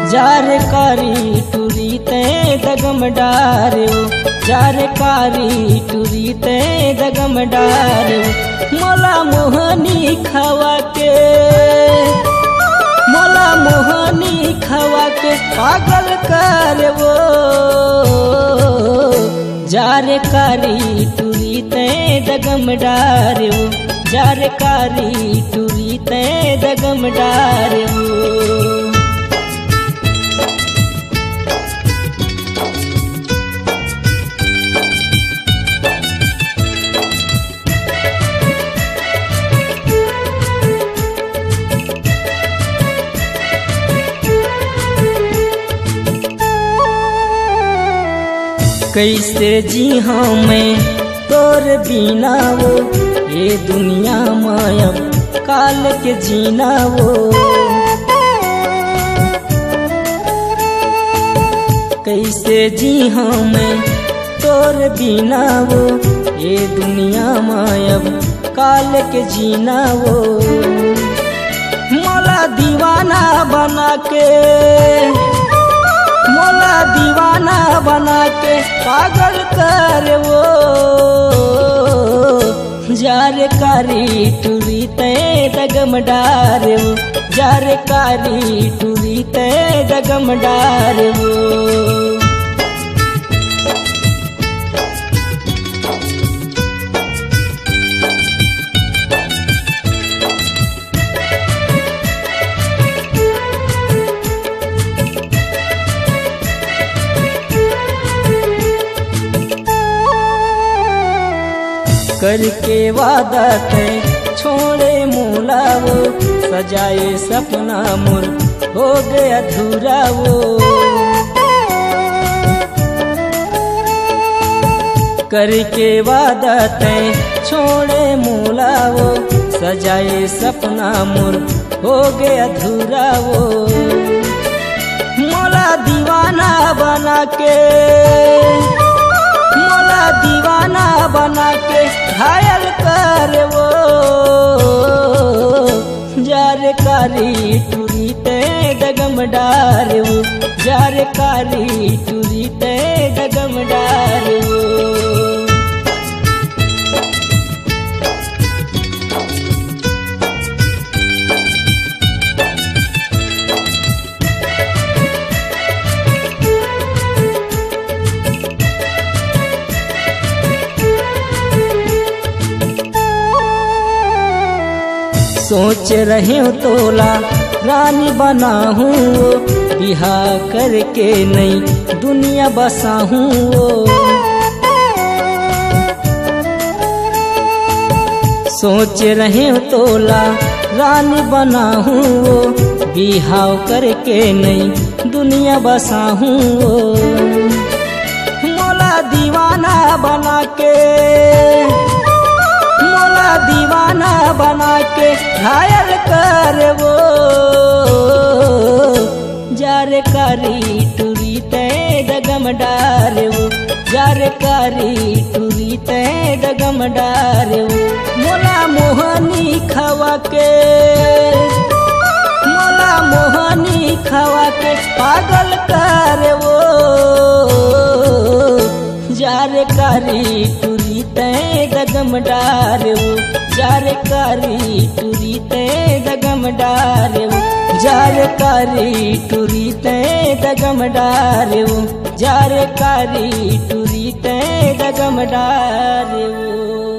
जारकारी टूरी ते दगम डारे जारकारी टूरी ते दगम डारे मोला मोहनी खवा के पागल कर वो जारकारी टूरी ते दगम डारे जारकारी टूरी ते दगम डारे कैसे जी हाँ मैं तोर बिना वो ये दुनिया माया काल के जीना वो कैसे जी हाँ मैं तोर बिना वो ये दुनिया माया काल के जीना वो मोला दीवाना बना के पागल कर वो जारकारी टूरी ते दगम डारे जारकारी टूरी ते दगम डारे करके वादा थे छोड़े मोला वो सजाए सपना मोर हो गया अधूरा वो करके वादा थे छोड़े मोला वो सजाए सपना मोर हो गया अधूरा वो मोला दीवाना बना के घायल कर वो जारकारी टूरी ते दगम डारे वो जारकारी टूरी ते दगम डारे वो सोच रहे हो तोला रानी बना हूँ बिहा करके नई दुनिया बसा हूँ सोच रहे हो तोला रानी बना हूँ बिहा करके नई दुनिया बसा हूँ मोला दीवाना बना के घायल कर वो जारकारी टूरी ते दगम डारे वो जारकारी टूरी ते दगम डारे वो मोला मोहनी खवा के पागल कर वो जारकारी टूरी ते दगम डारे वो जारकारी टूरी ते दगम डारे वो जारकारी टूरी ते दगम डारे वो जारकारी टूरी ते दगम डारे वो।